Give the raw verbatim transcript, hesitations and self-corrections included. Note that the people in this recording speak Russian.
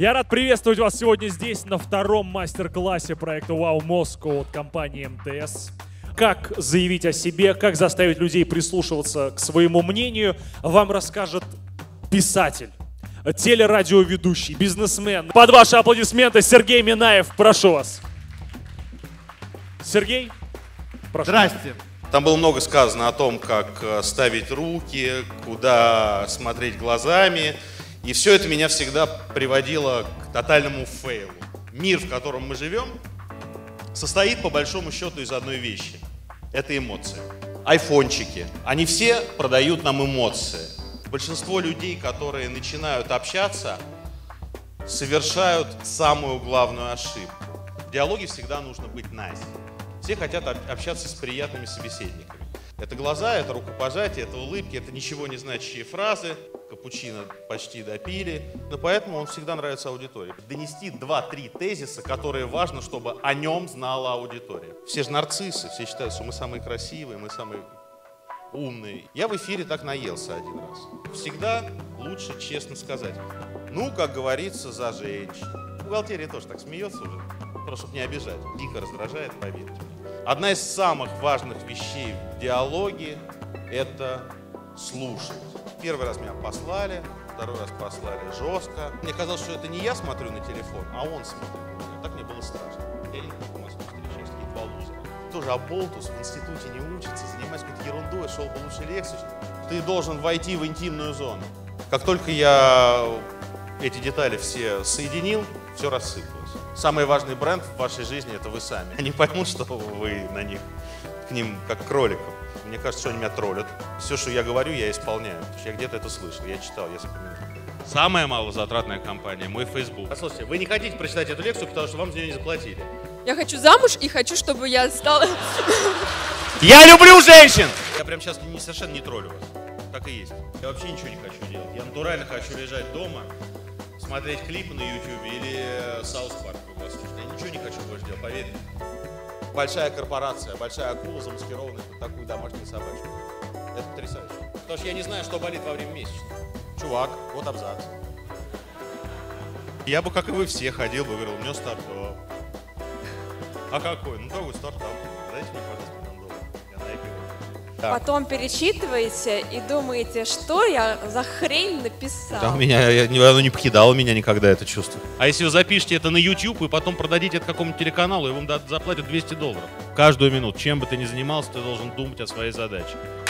Я рад приветствовать вас сегодня здесь на втором мастер-классе проекта Wow Moscow от компании эм тэ эс. Как заявить о себе, как заставить людей прислушиваться к своему мнению, вам расскажет писатель, телерадиоведущий, бизнесмен. Под ваши аплодисменты Сергей Минаев, прошу вас. Сергей, прошу. Здрасте. Там было много сказано о том, как ставить руки, куда смотреть глазами. И все это меня всегда приводило к тотальному фейлу. Мир, в котором мы живем, состоит по большому счету из одной вещи. Это эмоции. Айфончики. Они все продают нам эмоции. Большинство людей, которые начинают общаться, совершают самую главную ошибку. В диалоге всегда нужно быть nice. Все хотят общаться с приятными собеседниками. Это глаза, это рукопожатие, это улыбки, это ничего не значащие фразы. Капучино почти допили. Но поэтому он всегда нравится аудитории. Донести два-три тезиса, которые важно, чтобы о нем знала аудитория. Все же нарциссы, все считают, что мы самые красивые, мы самые умные. Я в эфире так наелся один раз. Всегда лучше честно сказать. Ну, как говорится, за женщин. Бухгалтерия тоже так смеется уже, просто чтобы не обижать. Дико раздражает, поверьте. Одна из самых важных вещей в диалоге – это слушать. Первый раз меня послали, второй раз послали жестко. Мне казалось, что это не я смотрю на телефон, а он смотрит на меня. Так мне было страшно. Я не в Москву встречаюсь, какие-то два лузера. Тоже оболтус, в институте не учится, занимается какой-то ерундой, шел бы лучше лекцию. Ты должен войти в интимную зону. Как только я эти детали все соединил, все рассыпалось. Самый важный бренд в вашей жизни – это вы сами. Они поймут, что вы на них, к ним как к кроликам. Мне кажется, что они меня троллят. Все, что я говорю, я исполняю. Потому что я где-то это слышал, я читал, я запоминал. Самая малозатратная компания – мой Facebook. Послушайте, вы не хотите прочитать эту лекцию, потому что вам за нее не заплатили. Я хочу замуж и хочу, чтобы я стала... Я люблю женщин! Я прямо сейчас не, совершенно не троллю вас. Так и есть. Я вообще ничего не хочу делать. Я натурально хочу лежать дома, смотреть клипы на YouTube или Саус Парк. Я ничего не хочу больше делать, поверьте. Большая корпорация, большая акула, замаскированная под такую домашнюю собачку. Это потрясающе. Потому что я не знаю, что болит во время месячных. Чувак, вот абзац. Я бы, как и вы все, ходил бы, говорил, у меня стартап. А какой? Ну, какой стартап? Дайте мне, пожалуйста, миллион долларов. Я на эпику. Да. Потом перечитываете и думаете, что я за хрень написал. Там меня, я, оно не покидало меня никогда, это чувство. А если вы запишете это на YouTube и потом продадите это какому-то телеканалу, и вам заплатят двести долларов. Каждую минуту, чем бы ты ни занимался, ты должен думать о своей задаче.